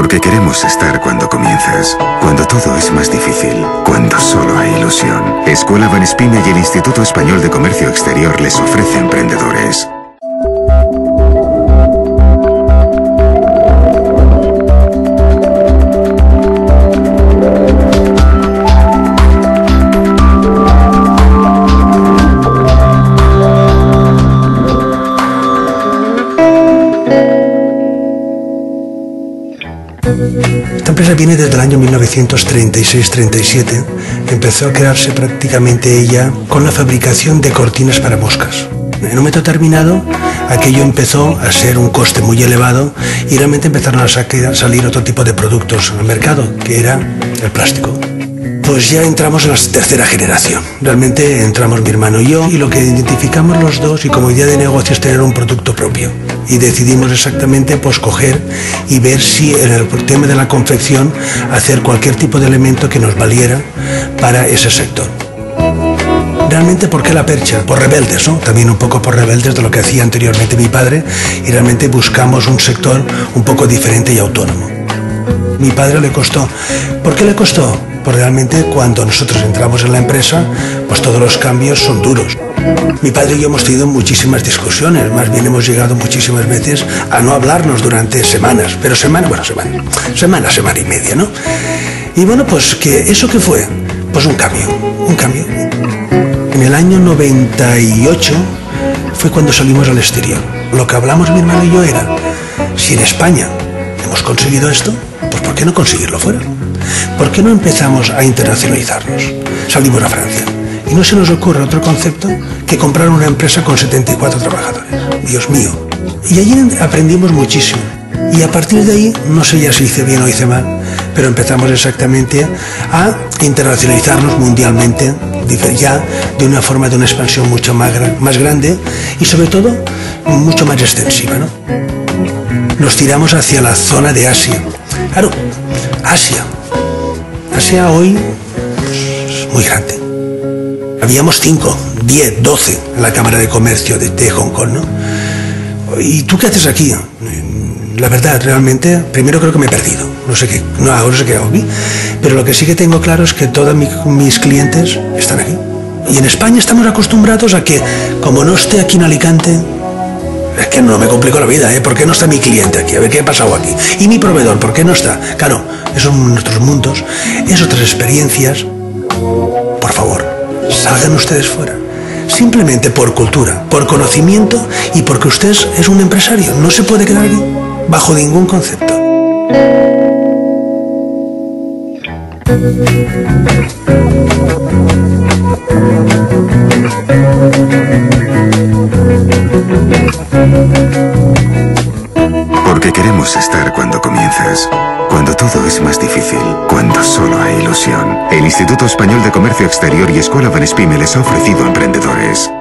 Porque queremos estar cuando comienzas, cuando todo es más difícil, cuando solo hay ilusión. Escuela Vanespime y el Instituto Español de Comercio Exterior les ofrece emprendedores. Esta empresa viene desde el año 1936-37. Empezó a crearse prácticamente ella con la fabricación de cortinas para moscas. En un momento determinado, aquello empezó a ser un coste muy elevado y realmente empezaron a salir otro tipo de productos al mercado, que era el plástico. Pues ya entramos en la tercera generación. Realmente entramos mi hermano y yo, y lo que identificamos los dos y como idea de negocio es tener un producto propio. Y decidimos exactamente pues coger y ver si en el tema de la confección hacer cualquier tipo de elemento que nos valiera para ese sector. Realmente, ¿por qué la percha? Por rebeldes, ¿no? También un poco por rebeldes de lo que hacía anteriormente mi padre, y realmente buscamos un sector un poco diferente y autónomo. Mi padre le costó. ¿Por qué le costó? Pues realmente cuando nosotros entramos en la empresa, pues todos los cambios son duros. Mi padre y yo hemos tenido muchísimas discusiones, más bien hemos llegado muchísimas veces a no hablarnos durante semanas, pero semana y media, ¿no? Y bueno, pues que ¿eso qué fue? Pues un cambio. En el año 98 fue cuando salimos al exterior. Lo que hablamos mi hermano y yo era, si en España hemos conseguido esto, pues ¿por qué no conseguirlo fuera? ¿Por qué no empezamos a internacionalizarnos? Salimos a Francia. Y no se nos ocurre otro concepto que comprar una empresa con 74 trabajadores. Dios mío. Y allí aprendimos muchísimo. Y a partir de ahí, no sé ya si hice bien o hice mal, pero empezamos exactamente a internacionalizarnos mundialmente, ya de una forma de una expansión mucho más grande y sobre todo mucho más extensiva, ¿no? Nos tiramos hacia la zona de Asia. Claro, Asia hoy es muy grande. Habíamos 5, 10, 12 en la Cámara de Comercio de Hong Kong, ¿no? ¿Y tú qué haces aquí? La verdad, realmente, primero creo que me he perdido. No sé qué hago aquí. Pero lo que sí que tengo claro es que todos mis clientes están aquí. Y en España estamos acostumbrados a que, como no esté aquí en Alicante, es que no me complico la vida, ¿eh? ¿Por qué no está mi cliente aquí? A ver qué ha pasado aquí. Y mi proveedor, ¿por qué no está? Claro, esos son nuestros mundos, es otras experiencias. Por favor, salgan ustedes fuera. Simplemente por cultura, por conocimiento y porque usted es un empresario. No se puede quedar aquí bajo ningún concepto. Porque queremos estar cuando comienzas, cuando todo es más difícil, cuando solo hay ilusión. El Instituto Español de Comercio Exterior y Escuela Vanespime les ha ofrecido emprendedores.